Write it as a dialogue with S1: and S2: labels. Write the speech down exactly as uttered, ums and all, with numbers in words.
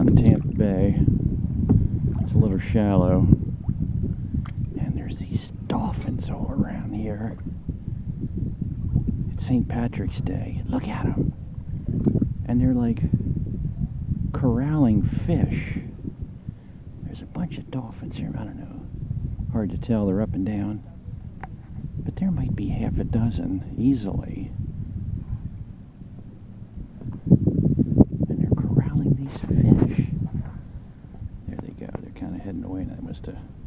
S1: in Tampa Bay. It's a little shallow. And there's these dolphins all around here. It's Saint Patrick's Day. Look at them. And they're like corralling fish. There's a bunch of dolphins here. I don't know. Hard to tell. They're up and down. But there might be half a dozen easily. And they're corralling these fish. There they go. They're kind of heading away. And I must have